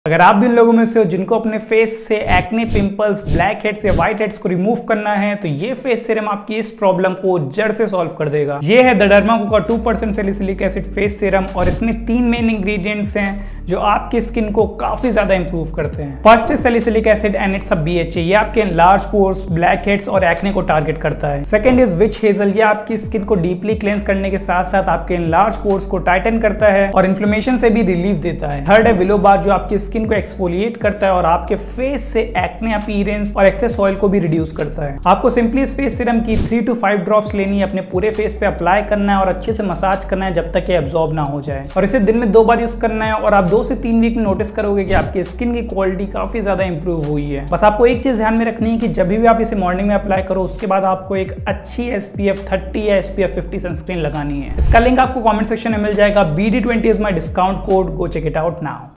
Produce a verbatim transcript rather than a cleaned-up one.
अगर आप भी उन लोगों में से हो जिनको अपने फेस से एक्ने, पिंपल्स, ब्लैक हेड्स या व्हाइट हेड्स को रिमूव करना है तो ये फेस सीरम आपकी इस प्रॉब्लम को जड़ से सॉल्व कर देगा। ये है द डर्माको का two percent salicylic acid face serum और इसमें तीन मेन इंग्रेडिएंट्स हैं जो आपकी स्किन को काफी ज्यादा इंप्रूव करते हैं। फर्स्ट है salicylic acid and it's a BHA, ये आपके लार्ज पोर्स, ब्लैक हेड्स और एक्ने को टारगेट करता है। सेकंड इज विच हेजल, ये आपकी स्किन को डीपली क्लेंस करने के साथ साथ आपके लार्ज पोर्स को टाइटन करता है और इन्फ्लेमेशन से भी रिलीफ देता है। थर्ड है विलो बार, जो आपकी स्किन को एक्सफोलिएट करता है और आपके फेस से एक्ने अपीयरेंस और एक्सेस ऑयल को भी रिड्यूस करता है। आपको सिंपली इस फेस सीरम की थ्री टू फाइव ड्रॉप्स लेनी है, अपने पूरे फेस पे अप्लाई करना है और अच्छे से मसाज करना है जब तक ये एब्जॉर्ब ना हो जाए और इसे दिन में दो बार यूज करना है और आप दो से तीन वीक में नोटिस करोगे कि आपकी स्किन की क्वालिटी काफी ज्यादा इंप्रूव हुई है। बस आपको एक चीज ध्यान में रखनी है कि जब भी आप इसे मॉर्निंग में अप्लाई करो उसके बाद आपको एक अच्छी एसपीएफ थर्टी या एसपीएफ फिफ्टी सनस्क्रीन लगानी है। इसका लिंक आपको कमेंट सेक्शन में मिल जाएगा। B D twenty is my discount code, go check it out now.